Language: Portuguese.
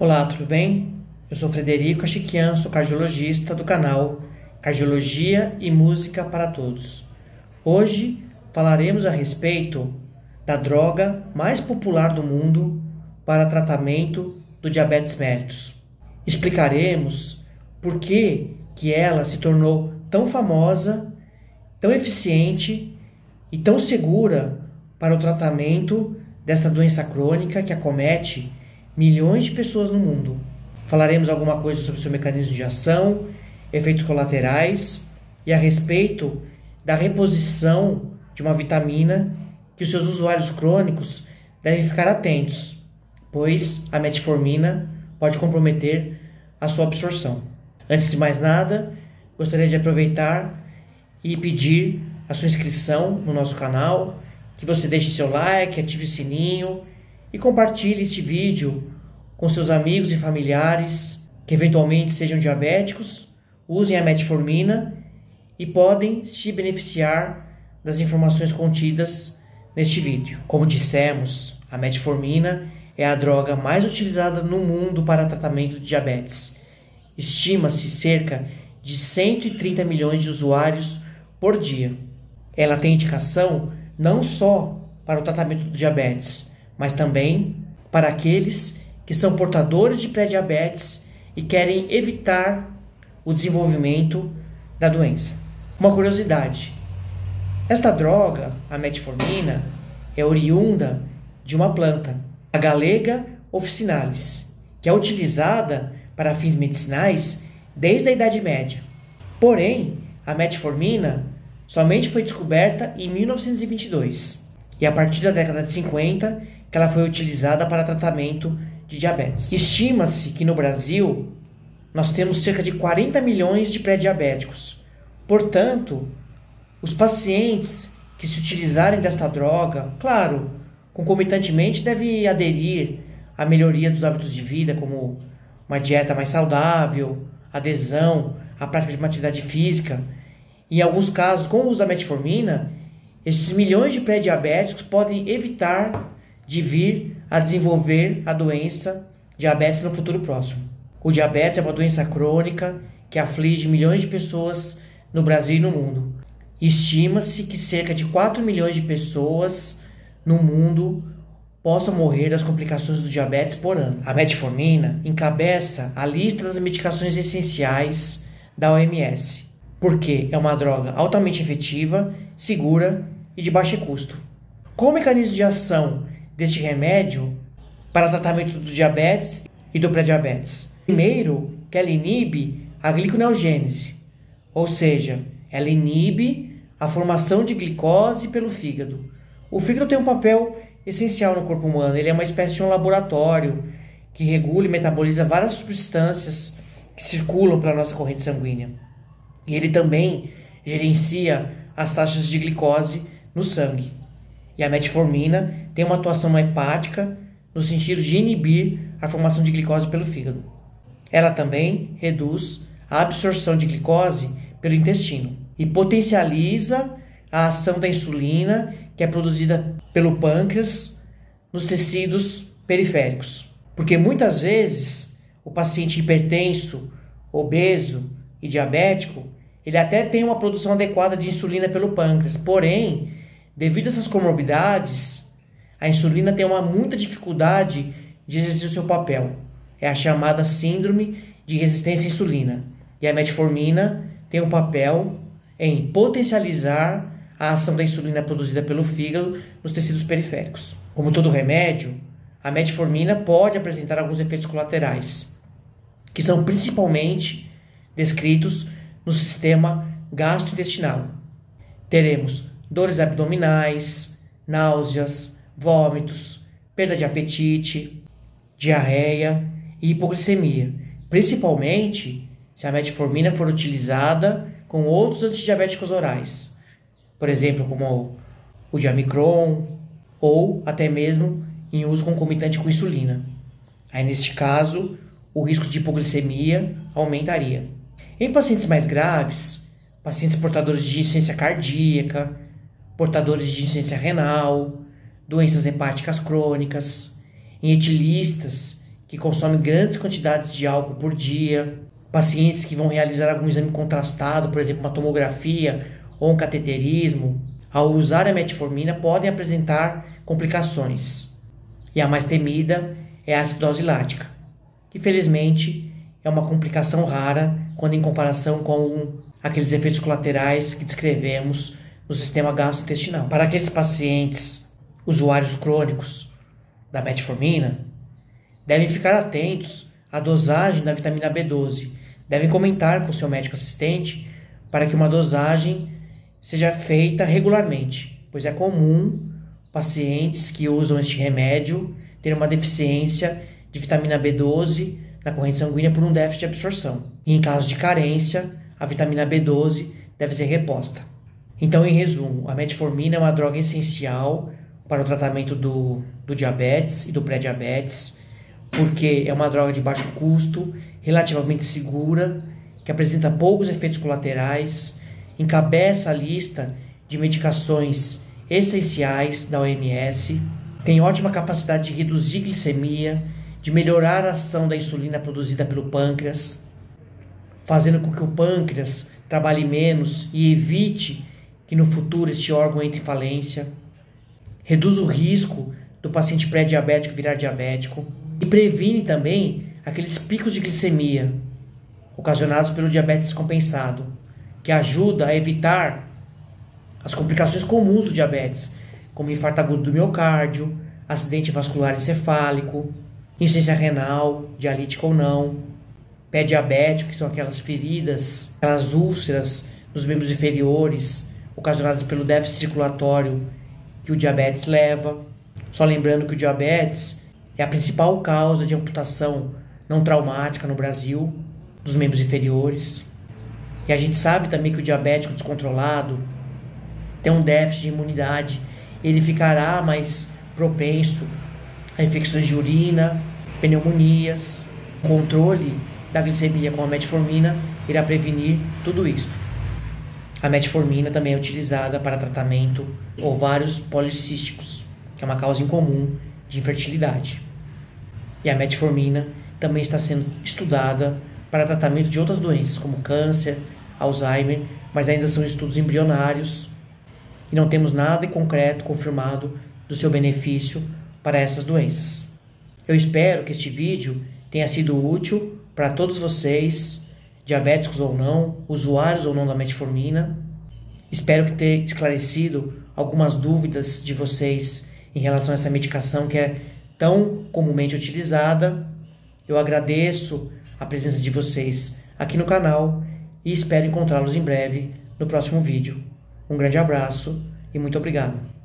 Olá, tudo bem? Eu sou Frederico Achiquian, sou cardiologista do canal Cardiologia e Música para Todos. Hoje falaremos a respeito da droga mais popular do mundo para tratamento do diabetes mellitus. Explicaremos por que ela se tornou tão famosa, tão eficiente e tão segura para o tratamento desta doença crônica que acomete milhões de pessoas no mundo. Falaremos alguma coisa sobre seu mecanismo de ação, efeitos colaterais e a respeito da reposição de uma vitamina que os seus usuários crônicos devem ficar atentos, pois a metformina pode comprometer a sua absorção. Antes de mais nada, gostaria de aproveitar e pedir a sua inscrição no nosso canal, que você deixe seu like, ative o sininho e compartilhe este vídeo com seus amigos e familiares que eventualmente sejam diabéticos, usem a metformina e podem se beneficiar das informações contidas neste vídeo. Como dissemos, a metformina é a droga mais utilizada no mundo para tratamento de diabetes. Estima-se cerca de 130 milhões de usuários por dia. Ela tem indicação não só para o tratamento do diabetes, mas também para aqueles que são portadores de pré-diabetes e querem evitar o desenvolvimento da doença. Uma curiosidade: esta droga, a metformina, é oriunda de uma planta, a Galega officinalis, que é utilizada para fins medicinais desde a Idade Média. Porém, a metformina somente foi descoberta em 1922, e a partir da década de 50 que ela foi utilizada para tratamento de diabetes. Estima-se que no Brasil nós temos cerca de 40 milhões de pré-diabéticos. Portanto, os pacientes que se utilizarem desta droga, claro, concomitantemente devem aderir à melhoria dos hábitos de vida, como uma dieta mais saudável, adesão à prática de uma atividade física. Em alguns casos, com o uso da metformina, esses milhões de pré-diabéticos podem evitar de vir a desenvolver a doença diabetes no futuro próximo. O diabetes é uma doença crônica que aflige milhões de pessoas no Brasil e no mundo. Estima-se que cerca de 4 milhões de pessoas no mundo possam morrer das complicações do diabetes por ano. A metformina encabeça a lista das medicações essenciais da OMS, porque é uma droga altamente efetiva, segura e de baixo custo. Qual o mecanismo de ação deste remédio para tratamento do diabetes e do pré-diabetes? Primeiro, que ela inibe a gliconeogênese, ou seja, ela inibe a formação de glicose pelo fígado. O fígado tem um papel essencial no corpo humano, ele é uma espécie de um laboratório que regula e metaboliza várias substâncias que circulam pela nossa corrente sanguínea. E ele também gerencia as taxas de glicose no sangue. E a metformina tem uma atuação hepática no sentido de inibir a formação de glicose pelo fígado. Ela também reduz a absorção de glicose pelo intestino e potencializa a ação da insulina que é produzida pelo pâncreas nos tecidos periféricos. Porque muitas vezes o paciente hipertenso, obeso e diabético, ele até tem uma produção adequada de insulina pelo pâncreas, porém, devido a essas comorbidades, a insulina tem muita dificuldade de exercer o seu papel. É a chamada síndrome de resistência à insulina. E a metformina tem um papel em potencializar a ação da insulina produzida pelo fígado nos tecidos periféricos. Como todo remédio, a metformina pode apresentar alguns efeitos colaterais, que são principalmente descritos no sistema gastrointestinal. Teremos dores abdominais, náuseas, vômitos, perda de apetite, diarreia e hipoglicemia, principalmente se a metformina for utilizada com outros antidiabéticos orais, por exemplo, como o diamicron ou até mesmo em uso concomitante com insulina. Aí, neste caso, o risco de hipoglicemia aumentaria. Em pacientes mais graves, pacientes portadores de insuficiência cardíaca, portadores de insuficiência renal, doenças hepáticas crônicas, em etilistas que consomem grandes quantidades de álcool por dia, pacientes que vão realizar algum exame contrastado, por exemplo, uma tomografia ou um cateterismo, ao usar a metformina podem apresentar complicações. E a mais temida é a acidose lática, que felizmente é uma complicação rara quando em comparação com aqueles efeitos colaterais que descrevemos no sistema gastrointestinal. Para aqueles pacientes usuários crônicos da metformina, devem ficar atentos à dosagem da vitamina B12. Devem comentar com o seu médico assistente para que uma dosagem seja feita regularmente, pois é comum pacientes que usam este remédio terem uma deficiência de vitamina B12 na corrente sanguínea por um déficit de absorção. E em caso de carência, a vitamina B12 deve ser reposta. Então, em resumo, a metformina é uma droga essencial para o tratamento do diabetes e do pré-diabetes, porque é uma droga de baixo custo, relativamente segura, que apresenta poucos efeitos colaterais, encabeça a lista de medicações essenciais da OMS, tem ótima capacidade de reduzir glicemia, de melhorar a ação da insulina produzida pelo pâncreas, fazendo com que o pâncreas trabalhe menos e evite que no futuro este órgão entre em falência, reduz o risco do paciente pré-diabético virar diabético e previne também aqueles picos de glicemia ocasionados pelo diabetes descompensado, que ajuda a evitar as complicações comuns do diabetes, como infarto agudo do miocárdio, acidente vascular encefálico, insuficiência renal, dialítica ou não, pé diabético, que são aquelas feridas, aquelas úlceras nos membros inferiores, ocasionadas pelo déficit circulatório que o diabetes leva. Só lembrando que o diabetes é a principal causa de amputação não traumática no Brasil, dos membros inferiores. E a gente sabe também que o diabético descontrolado tem um déficit de imunidade, ele ficará mais propenso a infecções de urina, pneumonias. O controle da glicemia com a metformina irá prevenir tudo isso. A metformina também é utilizada para tratamento de ovários policísticos, que é uma causa incomum de infertilidade. E a metformina também está sendo estudada para tratamento de outras doenças, como câncer, Alzheimer, mas ainda são estudos embrionários e não temos nada em concreto confirmado do seu benefício para essas doenças. Eu espero que este vídeo tenha sido útil para todos vocês, diabéticos ou não, usuários ou não da metformina. Espero que tenha esclarecido algumas dúvidas de vocês em relação a essa medicação que é tão comumente utilizada. Eu agradeço a presença de vocês aqui no canal e espero encontrá-los em breve no próximo vídeo. Um grande abraço e muito obrigado.